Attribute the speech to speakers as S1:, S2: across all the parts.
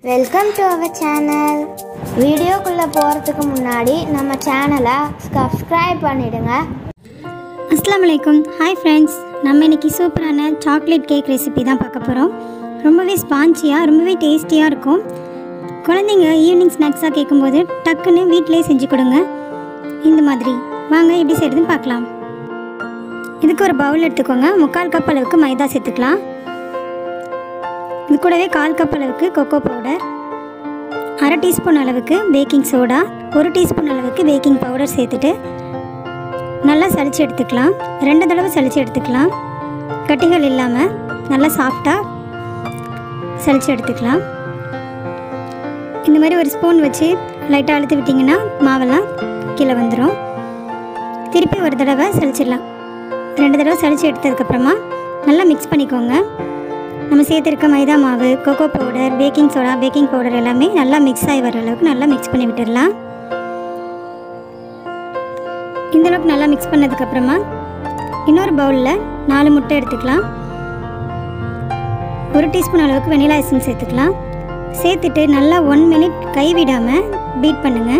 S1: Welcome to our channel. வீடியோக்குள்ளே போகிறதுக்கு முன்னாடி நம்ம சேனலை சப்ஸ்கிரைப் பண்ணிவிடுங்க.
S2: அஸ்ஸலாமு அலைக்கும். ஹாய் ஃப்ரெண்ட்ஸ், நம்ம இன்றைக்கி சூப்பரான சாக்லேட் கேக் ரெசிபி தான் பார்க்க போகிறோம். ரொம்பவே ஸ்பான்ச்சியாக ரொம்பவே டேஸ்டியாக இருக்கும். குழந்தைங்க ஈவினிங் ஸ்நாக்ஸாக கேட்கும்போது டக்குன்னு வீட்டிலே செஞ்சு கொடுங்க. இந்த மாதிரி வாங்க எப்படி செய்கிறதுன்னு பார்க்கலாம். இதுக்கு ஒரு பவுல் எடுத்துக்கோங்க. 3/4 கப் அளவுக்கு மைதா சேர்த்துக்கலாம். இது கூடவே 1/4 கப் அளவுக்கு கொக்கோ பவுடர், 1/2 டீஸ்பூன் அளவுக்கு பேக்கிங் சோடா, 1 டீஸ்பூன் அளவுக்கு பேக்கிங் பவுடர் சேர்த்துட்டு நல்லா சலிச்சு எடுத்துக்கலாம். 2 தடவை சலிச்சு எடுத்துக்கலாம். கட்டிகள் இல்லாமல் நல்லா சாஃப்டாக சலிச்சு எடுத்துக்கலாம். இந்த மாதிரி ஒரு ஸ்பூன் வச்சு லைட்டாக அழுத்தி விட்டிங்கன்னா மாவெல்லாம் கீழே வந்துடும். திருப்பி ஒரு தடவை சலிச்சிடலாம். 2 தடவை சலிச்சு எடுத்ததுக்கப்புறமா நல்லா மிக்ஸ் பண்ணிக்கோங்க. நம்ம சேர்த்துருக்க மைதா மாவு, cocoa powder, baking soda, baking powder எல்லாமே நல்லா மிக்ஸ் ஆகி வர அளவுக்கு நல்லா மிக்ஸ் பண்ணி விட்டுடலாம். இந்தளவுக்கு நல்லா மிக்ஸ் பண்ணதுக்கப்புறமா இன்னொரு பவுலில் 4 முட்டை எடுத்துக்கலாம். 1 டீஸ்பூன் அளவுக்கு வெனிலா எசன்ஸ் சேர்த்துக்கலாம். சேர்த்துட்டு நல்லா 1 மினிட் கைவிடாமல் பீட் பண்ணுங்கள்.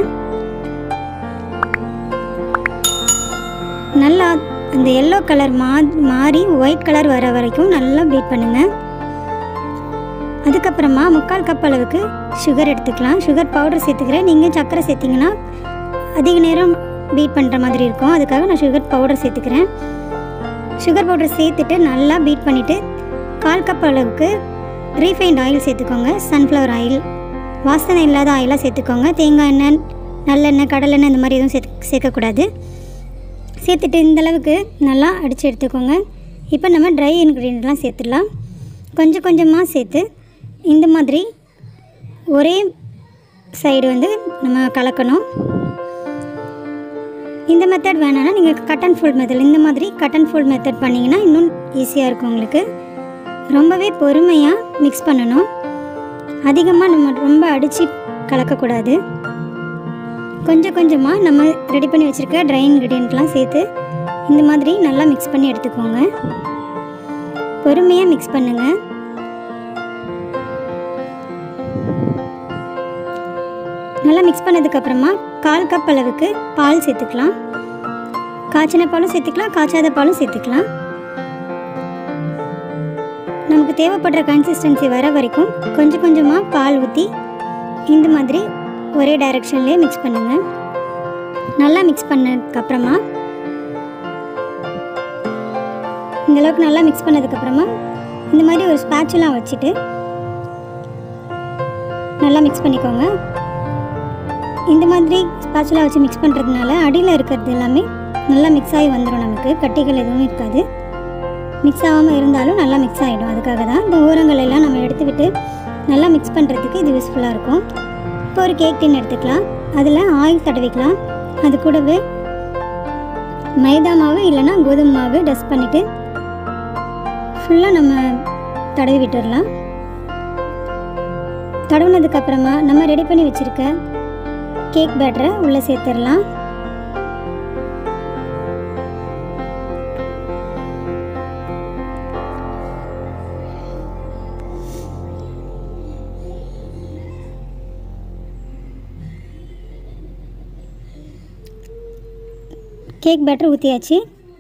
S2: நல்லா அந்த எல்லோ கலர் மாறி ஒயிட் கலர் வர வரைக்கும் நல்லா பீட் பண்ணுங்கள். அதுக்கப்புறமா 3/4 கப் அளவுக்கு சுகர் எடுத்துக்கலாம். சுகர் பவுடர் சேர்த்துக்கிறேன். நீங்கள் சர்க்கரை சேர்த்திங்கன்னா அதிக நேரம் பீட் பண்ணுற மாதிரி இருக்கும். அதுக்காக நான் சுகர் பவுடர் சேர்த்துக்கிறேன். சுகர் பவுடர் சேர்த்துட்டு நல்லா பீட் பண்ணிவிட்டு 1/4 கப் அளவுக்கு ரீஃபைண்ட் ஆயில் சேர்த்துக்கோங்க. சன்ஃப்ளவர் ஆயில், வாசனை இல்லாத ஆயிலாக சேர்த்துக்கோங்க. தேங்காய் எண்ணெய், நல்லெண்ணெய், கடலெண்ணெய் இந்த மாதிரி எதுவும் சேர்க்கக்கூடாது. சேர்த்துட்டு இந்தளவுக்கு நல்லா அடித்து எடுத்துக்கோங்க. இப்போ நம்ம ட்ரை இன்க்ரீடியன்ட்லாம் சேர்த்துடலாம். கொஞ்சம் கொஞ்சமாக சேர்த்து இந்த மாதிரி ஒரே சைடு நம்ம கலக்கணும். இந்த மெத்தட் வேணான்னா நீங்கள் கட் அண்ட் ஃபோல்ட் மெத்தட், இந்த மாதிரி கட் அண்ட் ஃபோல்ட் மெத்தட் பண்ணிங்கன்னா இன்னும் ஈஸியாக இருக்கும் உங்களுக்கு. ரொம்பவே பொறுமையாக மிக்ஸ் பண்ணணும். அதிகமாக நம்ம ரொம்ப அடித்து கலக்கக்கூடாது. கொஞ்சம் கொஞ்சமாக நம்ம ரெடி பண்ணி வச்சுருக்க ட்ரை இன்க்ரீடியன்ட்லாம் சேர்த்து இந்த மாதிரி நல்லா மிக்ஸ் பண்ணி எடுத்துக்கோங்க. பொறுமையாக மிக்ஸ் பண்ணுங்கள். நல்லா மிக்ஸ் பண்ணதுக்கப்புறமா 1/4 கப் அளவுக்கு பால் சேர்த்துக்கலாம். காய்ச்சின பாலும் சேர்த்துக்கலாம், காய்ச்சாத பாலும் சேர்த்துக்கலாம். நமக்கு தேவைப்படுற கன்சிஸ்டன்சி வர வரைக்கும் கொஞ்சம் கொஞ்சமாக பால் ஊற்றி இந்த மாதிரி ஒரே டைரெக்ஷன்லேயே மிக்ஸ் பண்ணுங்கள். நல்லா மிக்ஸ் பண்ணதுக்கப்புறமா இந்தளவுக்கு நல்லா மிக்ஸ் பண்ணதுக்கப்புறமா இந்த மாதிரி ஒரு ஸ்பேச்சுலாம் வச்சுட்டு நல்லா மிக்ஸ் பண்ணிக்கோங்க. இந்த மாதிரி ஸ்பேச்சுலாம் வச்சு மிக்ஸ் பண்ணுறதுனால அடியில் இருக்கிறது எல்லாமே நல்லா மிக்ஸ் ஆகி வந்துடும். நமக்கு கட்டிகள் எதுவும் இருக்காது. மிக்ஸ் ஆகாமல் இருந்தாலும் நல்லா மிக்ஸ் ஆகிடும். அதுக்காக தான் இந்த ஓரங்கள் எல்லாம் நம்ம எடுத்துவிட்டு நல்லா மிக்ஸ் பண்ணுறதுக்கு இது யூஸ்ஃபுல்லாக இருக்கும். இப்போ ஒரு கேக் டின் எடுத்துக்கலாம். அதில் ஆயில் தடவிக்கலாம். அது கூடவே மைதா மாவு இல்லைன்னா கோதுமை மாவு டஸ்ட் பண்ணிவிட்டு ஃபுல்லாக நம்ம தடவி விட்டுடலாம். தடவினதுக்கப்புறமா நம்ம ரெடி பண்ணி வச்சுருக்க கேக் பேட்டரை உள்ளே சேர்த்துடலாம். கேக் பேட்டர் ஊற்றியாச்சு.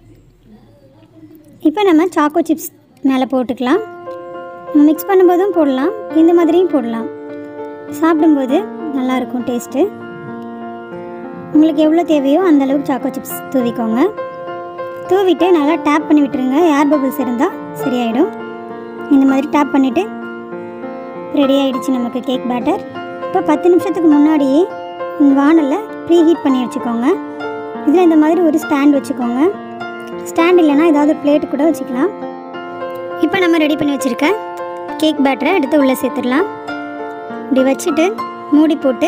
S2: இப்போ நம்ம சாக்கோ சிப்ஸ் மேலே போட்டுக்கலாம். நம்ம மிக்ஸ் பண்ணும்போதும் போடலாம், இந்த மாதிரியும் போடலாம். சாப்பிடும்போது நல்லாயிருக்கும் டேஸ்ட்டு. உங்களுக்கு எவ்வளோ தேவையோ அந்தளவுக்கு சாக்கோ சிப்ஸ் தூவிக்கோங்க. தூவிட்டு நல்லா டேப் பண்ணி விட்டுருங்க. ஏர் பபிள்ஸ் இருந்தால் சரியாயிடும். இந்த மாதிரி டேப் பண்ணிவிட்டு ரெடி ஆகிடுச்சு நமக்கு கேக் பேட்டர். இப்போ 10 நிமிஷத்துக்கு முன்னாடியே வானலில் ப்ரீ ஹீட் பண்ணி வச்சுக்கோங்க. இதில் இந்த மாதிரி ஒரு ஸ்டாண்ட் வச்சுக்கோங்க. ஸ்டாண்ட் இல்லைன்னா ஏதாவது பிளேட்டு கூட வச்சுக்கலாம். இப்போ நம்ம ரெடி பண்ணி வச்சுருக்க கேக் பேட்டரை எடுத்து உள்ளே சேர்த்துடலாம். இப்படி வச்சுட்டு மூடி போட்டு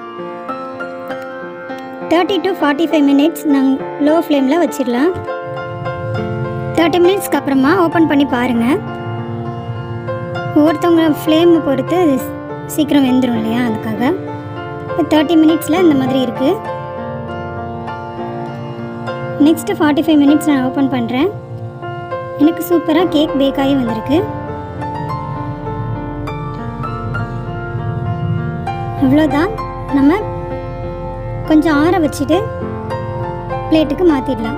S2: 30 to 45 மினிட்ஸ் நாங்கள் லோ ஃப்ளேமில் வச்சிடலாம். 30 மினிட்ஸ்க்கு அப்புறமா ஓப்பன் பண்ணி பாருங்கள். ஒவ்வொருத்தவங்க ஃப்ளேமை பொறுத்து அது சீக்கிரம் வெந்துடும் இல்லையா, அதுக்காக. இப்போ 30 மினிட்ஸில் இந்த மாதிரி இருக்குது. நெக்ஸ்ட்டு 45 மினிட்ஸ் நான் ஓப்பன் பண்ணுறேன். எனக்கு சூப்பராக கேக் பேக் ஆகி வந்திருக்கு. அவ்வளோதான். நம்ம கொஞ்சம் ஆற வச்சுட்டு பிளேட்டுக்கு மாற்றிடலாம்.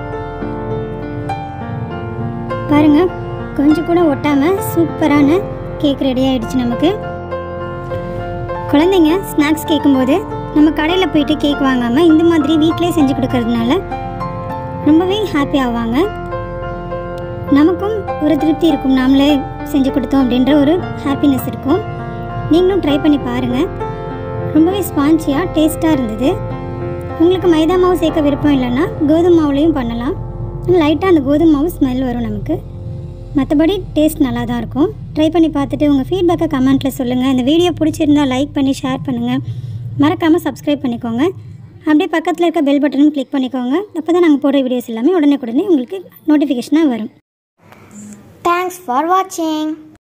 S2: பாருங்கள், கொஞ்சம் கூட ஒட்டாமல் சூப்பரான கேக் ரெடி ஆகிடுச்சு நமக்கு. குழந்தைங்க ஸ்நாக்ஸ் கேட்கும்போது நம்ம கடையில் போயிட்டு கேக் வாங்காமல் இந்த மாதிரி வீட்டிலே செஞ்சு கொடுக்கறதுனால ரொம்பவே ஹாப்பி ஆவாங்க. நமக்கும் ஒரு திருப்தி இருக்கும், நாமளே செஞ்சு கொடுத்தோம் அப்படின்ற ஒரு ஹாப்பினஸ் இருக்கும். நீங்களும் ட்ரை பண்ணி பாருங்கள். ரொம்பவே ஸ்பான்ச்சியாக டேஸ்ட்டாக இருந்தது. உங்களுக்கு மைதா மாவு சேர்க்க விருப்பம் இல்லைன்னா கோதுமை மாவுலேயும் பண்ணலாம். லைட்டாக அந்த கோதுமை மாவு ஸ்மெல் வரும் நமக்கு. மற்றபடி டேஸ்ட் நல்லா தான் இருக்கும். ட்ரை பண்ணி பார்த்துட்டு உங்கள் ஃபீட்பேக்கை கமெண்ட்டில் சொல்லுங்கள். இந்த வீடியோ பிடிச்சிருந்தால் லைக் பண்ணி ஷேர் பண்ணுங்கள். மறக்காமல் சப்ஸ்கிரைப் பண்ணிக்கோங்க. அப்படியே பக்கத்தில் இருக்க பெல் பட்டனும் கிளிக் பண்ணிக்கோங்க. அப்போ தான் நாங்கள் போடுற வீடியோஸ் எல்லாமே உடனே உங்களுக்கு நோட்டிஃபிகேஷனாக வரும்.
S1: தேங்க்ஸ் ஃபார் வாட்சிங்.